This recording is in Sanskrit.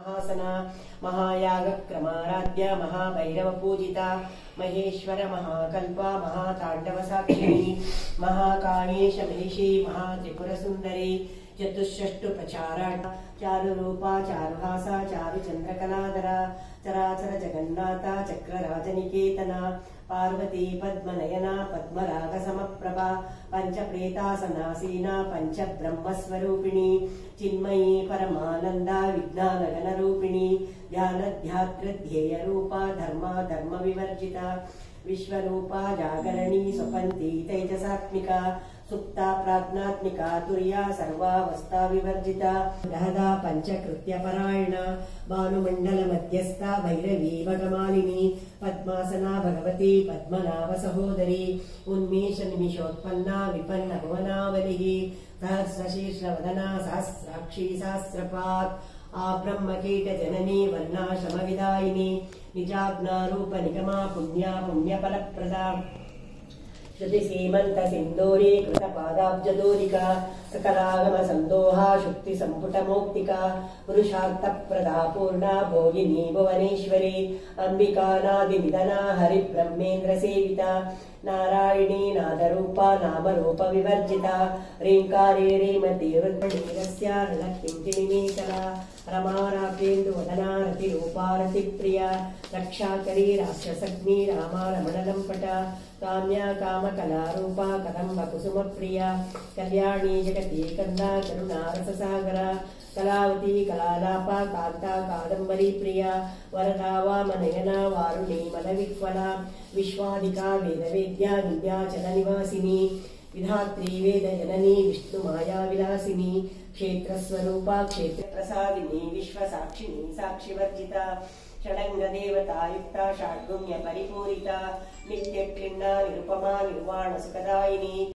महासना महायागक्रमाराध्य महाभैरव पूजिता महेश्वर महाकल्पा महाताण्डवसाक्षिणी महाकाणेश महिषी महात्रिपुरसुन्दरी चतुष्षष्टु प्रचाराढ्य चारुरूपा चारुहासा चारुचन्द्रकलाधरा चराचर जगन्नाथा चक्रराजनिकेतना पार्वती पद्मनयना पद्मरागसमप्रभा पञ्चप्रेतासनासीना पञ्चब्रह्मस्वरूपिणी चिन्मयी परमानन्दा विज्ञानगणरूपिणी ध्यानध्यातृध्येयरूपा धर्मा धर्मविवर्जिता विश्वरूपा जागरणी स्वपन्ती तैजसात्मिका सुप्ता प्राज्ञात्मिका तुर्या सर्वावस्था विवर्जिता दहदा पञ्चकृत्यपरायणा भानुमण्डल मध्यस्था भैरवी भगमालिनी पद्मासना भगवती पद्मनाभ सहोदरी उन्मेष निमिषोत्पन्ना विपन्न भुवनावलिः सहस्रशीर्षवदना सहस्राक्षी सहस्रपात् आब्रह्मकीट जननी वर्णाश्रमविदायिनी निजाज्ञारूप निगमा पुण्या पुण्यफलप्रदा श्रुति सीमंत सिंदूरी कृतपादाब्जदूरिका सकलागम संदोहा शुक्ति संपुट मौक्तिका पुरुषार्थ प्रदा पूर्णा भोगिनी भुवनेश्वरी अंबिकानादि निधना हरि ब्रह्मेन्द्र सेविता नारायणी नादरूपा नामरूप विवर्जिता रींकारे रेमति रुद्रनीरस्या ऋणकिंचिनिमीशला रमारापेन्दुवदना रतिरूपा रतिप्रिया रक्षाकरी राक्षसग्नि रामा रमणलम्पटा काम्या कामकलारूपा कदम्बकुसुमप्रिया कल्याणी जगती कन्दा करुणारससागरा कलावती कलालापा कान्ता कादम्बरी प्रिया वरदा वामनयना वारुणी मलविह्वला विश्वादिका वेदवेद्या विन्ध्याचलनिवासिनी विधात्री वेदजननी विष्णुमाया विलासिनी क्षेत्रस्वरूपा क्षेत्रप्रसादिनी विश्वसाक्षिणी साक्षिवर्जिता षडङ्गदेवतायुक्ता षड्गुण्य परिपूरिता नित्यक्लिन्ना निरुपमा निर्वाणसुखदायिनी